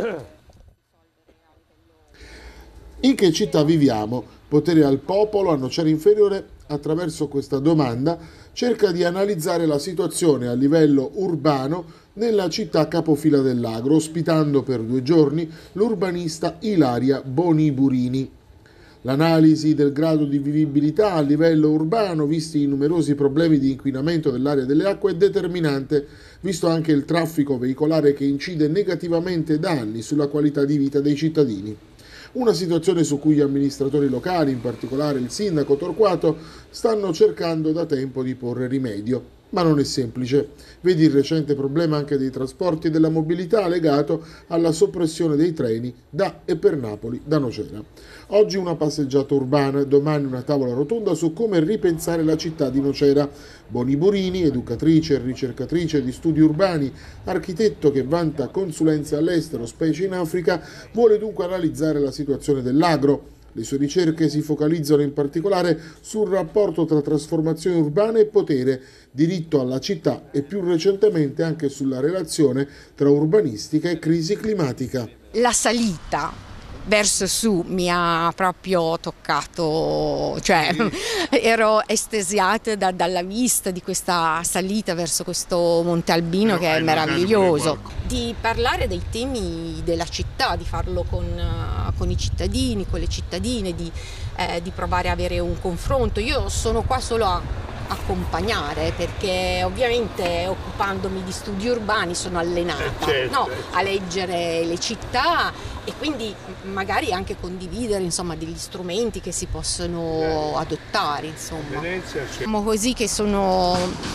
In che città viviamo? Potere al popolo a Nocera Inferiore, attraverso questa domanda, cerca di analizzare la situazione a livello urbano nella città capofila dell'Agro, ospitando per 2 giorni l'urbanista Ilaria Boniburini. L'analisi del grado di vivibilità a livello urbano, visti i numerosi problemi di inquinamento dell'aria e delle acque, è determinante, visto anche il traffico veicolare che incide negativamente da anni sulla qualità di vita dei cittadini. Una situazione su cui gli amministratori locali, in particolare il sindaco Torquato, stanno cercando da tempo di porre rimedio. Ma non è semplice. Vedi il recente problema anche dei trasporti e della mobilità legato alla soppressione dei treni da e per Napoli da Nocera. Oggi una passeggiata urbana, domani una tavola rotonda su come ripensare la città di Nocera. Boniburini, educatrice e ricercatrice di studi urbani, architetto che vanta consulenze all'estero, specie in Africa, vuole dunque analizzare la situazione dell'agro. Le sue ricerche si focalizzano in particolare sul rapporto tra trasformazione urbana e potere, diritto alla città e più recentemente anche sulla relazione tra urbanistica e crisi climatica. La salita verso su mi ha proprio toccato, cioè ero estasiata dalla vista di questa salita verso questo Monte Albino che è meraviglioso. Di parlare dei temi della città, di farlo con i cittadini, con le cittadine, di provare a avere un confronto. Io sono qua solo a accompagnare, perché ovviamente occupandomi di studi urbani sono allenata, no, a leggere le città e quindi magari anche condividere, insomma, degli strumenti che si possono adottare, insomma. Diciamo così che sono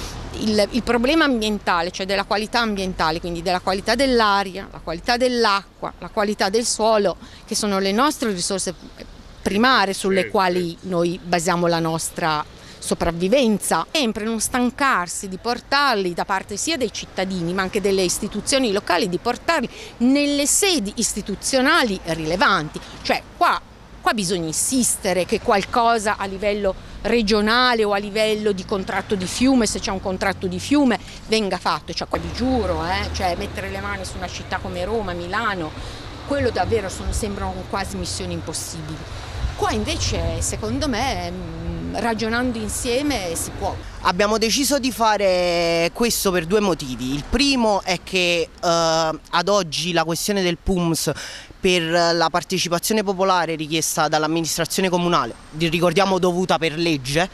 il problema ambientale, cioè della qualità ambientale, quindi della qualità dell'aria, la qualità dell'acqua, la qualità del suolo, che sono le nostre risorse primarie sulle quali noi basiamo la nostra sopravvivenza, sempre non stancarsi di portarli da parte sia dei cittadini ma anche delle istituzioni locali, di portarli nelle sedi istituzionali rilevanti, cioè qua bisogna insistere che qualcosa a livello regionale o a livello di contratto di fiume, se c'è un contratto di fiume, venga fatto, cioè qua vi giuro, cioè mettere le mani su una città come Roma, Milano, quello davvero sembrano quasi missioni impossibili. Qua invece secondo me ragionando insieme si può. Abbiamo deciso di fare questo per 2 motivi. Il primo è che ad oggi la questione del PUMS per la partecipazione popolare richiesta dall'amministrazione comunale, ricordiamo dovuta per legge,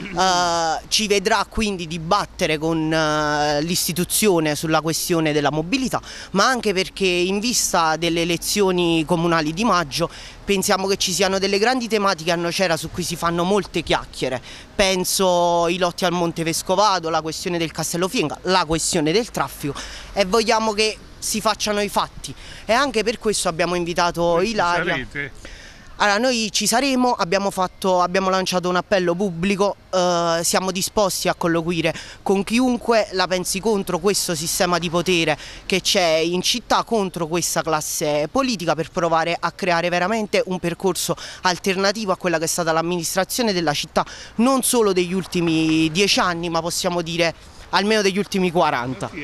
ci vedrà quindi dibattere con l'istituzione sulla questione della mobilità, ma anche perché in vista delle elezioni comunali di maggio pensiamo che ci siano delle grandi tematiche a Nocera su cui si fanno molte chiacchiere. Penso i lotti al Monte Vescovado, la questione del Castello Fienga, la questione del traffico, e vogliamo che si facciano i fatti, e anche per questo abbiamo invitato Ilaria. Allora, noi ci saremo, abbiamo lanciato un appello pubblico, siamo disposti a colloquire con chiunque la pensi contro questo sistema di potere che c'è in città, contro questa classe politica, per provare a creare veramente un percorso alternativo a quella che è stata l'amministrazione della città, non solo degli ultimi 10 anni, ma possiamo dire almeno degli ultimi 40.